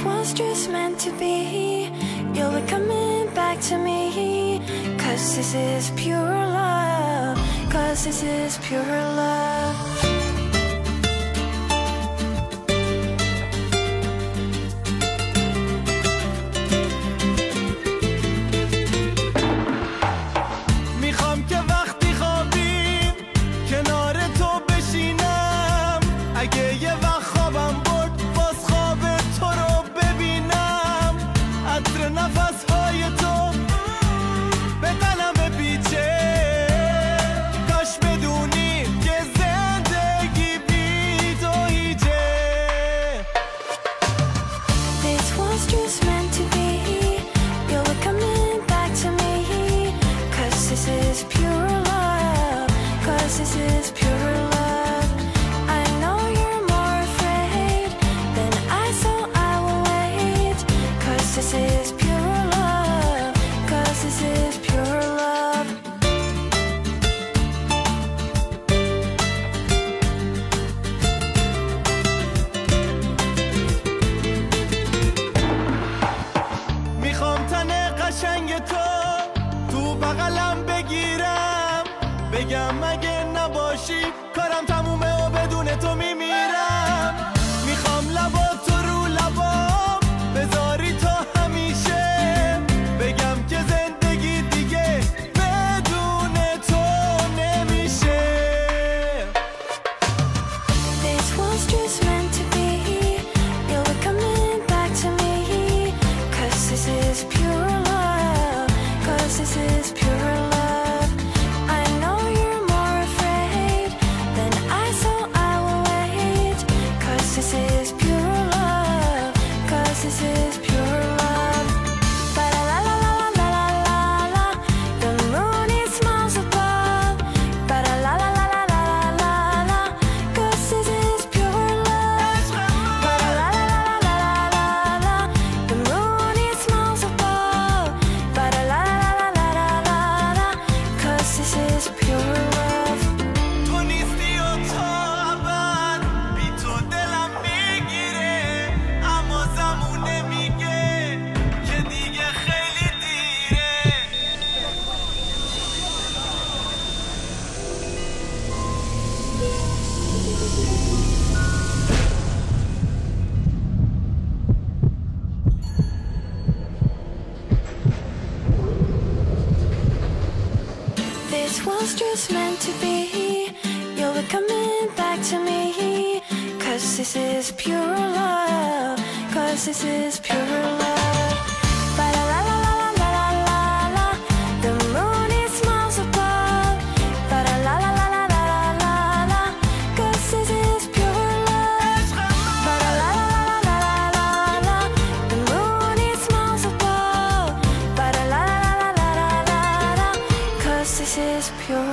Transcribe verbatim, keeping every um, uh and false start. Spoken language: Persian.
was just meant to be. You'll be coming back to me. Cause this is pure love. Cause this is pure love. میخوام که وقتی خوابیم کنار تو بشینم. اگه یه وقت خوابم برد باز خواب تو رو ببینم. عطر نفسهای تو به قلم پیچه. کاش بدونی که زندگی بی تو هیچه. This was just meant to be. You'll be coming back to me. Cause this is pure love. Cause this is pure love. I know you're more afraid than I, so I will wait. Cause this is pure love. Cause this is pure love. میخوام تن قشنگ تو تو بغلم بگیرم. بگم اگه نباشی کارم تمومه و بدون تو میمیرم. میخوام لبا تو رو لبام بذاری تا همیشه. بگم که زندگی دیگه بدون تو نمیشه. This was just meant to be. You'll be coming back to me. Cause this is pure love. Cause this is pure love. I know you're more afraid than I, so I will wait. Cause this is pure love. Cause this is pure love. Ba la la la la la la la la. The moon it smiles above. Ba la la la la la la la la. Cause this is pure love. Ba la la la la la la la la. The moon it smiles above. Ba la la la la la la la. Cause this is pure love. تو نیستی و تا ابد بی تو دلم میگیره. اما زمونه میگه که دیگه خیلی دیره. This was just meant to be. You'll be coming back to me. Cause this is pure love. Cause this is pure love. Ba la la la la la la la la. The moon it smiles above. Ba la la la la la la la la. Cause this is pure love. Ba la la la la la la la. The moon it smiles above. Ba la la la la la la la. Cause this is pure